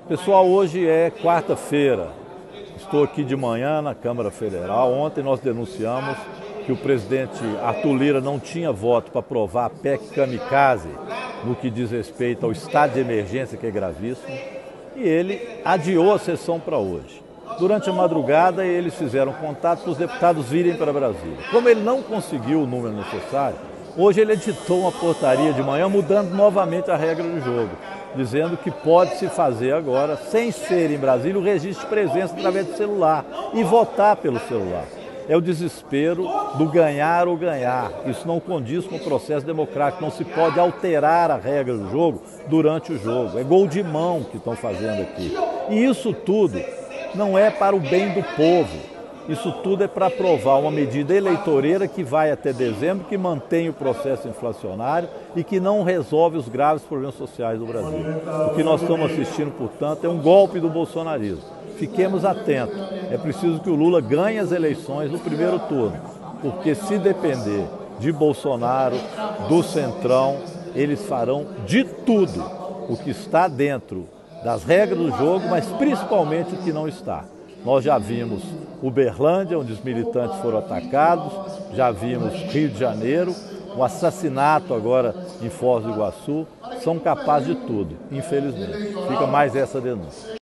Pessoal, hoje é quarta-feira. Estou aqui de manhã na Câmara Federal. Ontem nós denunciamos que o presidente Arthur Lira não tinha voto para aprovar a PEC Kamikaze no que diz respeito ao estado de emergência, que é gravíssimo, e ele adiou a sessão para hoje. Durante a madrugada, eles fizeram contato para os deputados virem para Brasília. Como ele não conseguiu o número necessário, hoje ele editou uma portaria de manhã mudando novamente a regra do jogo, dizendo que pode-se fazer agora, sem ser em Brasília, o registro de presença através do celular e votar pelo celular. É o desespero do ganhar ou ganhar. Isso não condiz com o processo democrático, não se pode alterar a regra do jogo durante o jogo. É gol de mão que estão fazendo aqui. E isso tudo não é para o bem do povo. Isso tudo é para aprovar uma medida eleitoreira que vai até dezembro, que mantém o processo inflacionário e que não resolve os graves problemas sociais do Brasil. O que nós estamos assistindo, portanto, é um golpe do bolsonarismo. Fiquemos atentos. É preciso que o Lula ganhe as eleições no primeiro turno, porque se depender de Bolsonaro, do Centrão, eles farão de tudo o que está dentro das regras do jogo, mas principalmente o que não está. Nós já vimos Uberlândia, onde os militantes foram atacados, já vimos Rio de Janeiro, o assassinato agora em Foz do Iguaçu. São capazes de tudo, infelizmente. Fica mais essa denúncia.